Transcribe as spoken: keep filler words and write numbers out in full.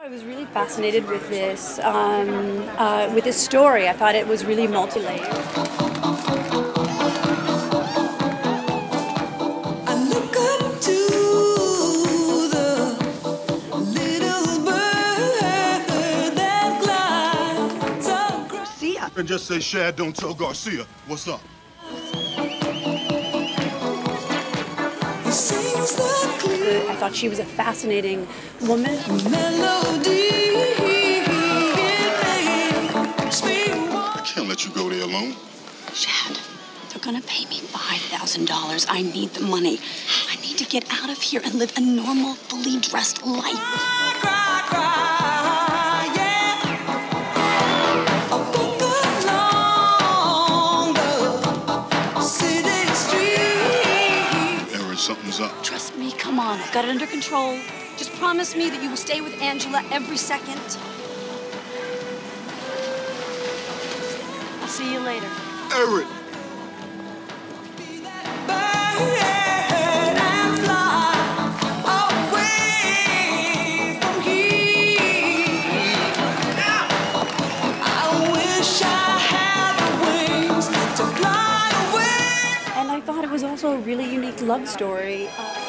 I was really fascinated with this, um, uh, with this story. I thought it was really multi-layered. I look up to the little bird that glides across. Garcia. And just say Shad don't tell Garcia. What's up? He sings the clear I thought she was a fascinating woman. melody. Makes me I can't let you go there alone. Shad, they're gonna pay me five thousand dollars. I need the money. I need to get out of here and live a normal, fully dressed life. cry, cry, yeah. A book along the city street. Aaron, something's up. Trust me, come on. I've got it under control. Just promise me that you will stay with Angela every second. I'll see you later. Aaron! Bird and fly away from here. I wish I had the wings to fly away. And I thought it was also a really unique love story. Uh,